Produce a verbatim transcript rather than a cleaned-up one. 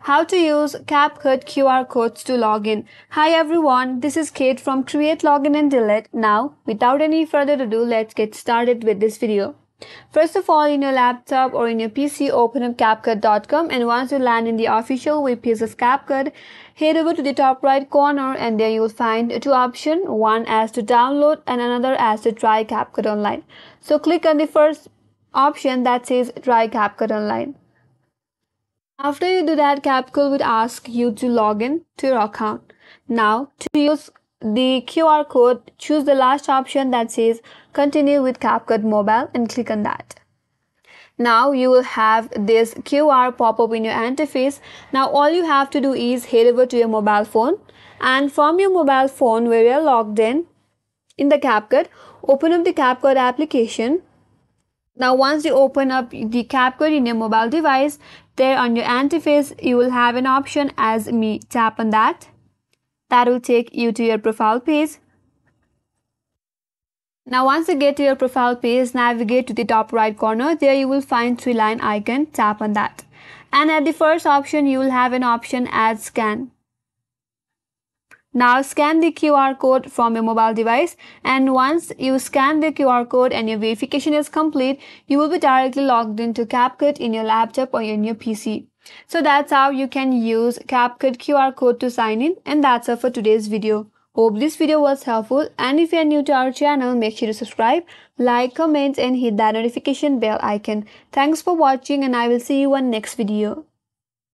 How to use CapCut Q R codes to log in. Hi everyone, this is Kate from Create, Login and Delete. Now, without any further ado, let's get started with this video. First of all, in your laptop or in your P C, open up CapCut dot com, and once you land in the official web page of CapCut, head over to the top right corner and there you will find two options, one as to download and another as to try CapCut online. So click on the first option that says try CapCut online. After you do that, CapCut would ask you to log in to your account. Now, to use the Q R code, choose the last option that says continue with CapCut Mobile and click on that. Now you will have this Q R pop up in your interface. Now all you have to do is head over to your mobile phone, and from your mobile phone where you are logged in in the CapCut, open up the CapCut application. Now once you open up the CapCut in your mobile device, there on your interface you will have an option as me. Tap on that. That will take you to your profile page. Now once you get to your profile page, navigate to the top right corner. There you will find three line icon. Tap on that. And at the first option you will have an option as scan. Now scan the Q R code from your mobile device, and once you scan the Q R code and your verification is complete, you will be directly logged into CapCut in your laptop or in your P C. So that's how you can use CapCut Q R code to sign in, and that's all for today's video. Hope this video was helpful, and if you are new to our channel, make sure to subscribe, like, comment and hit that notification bell icon. Thanks for watching, and I will see you on next video.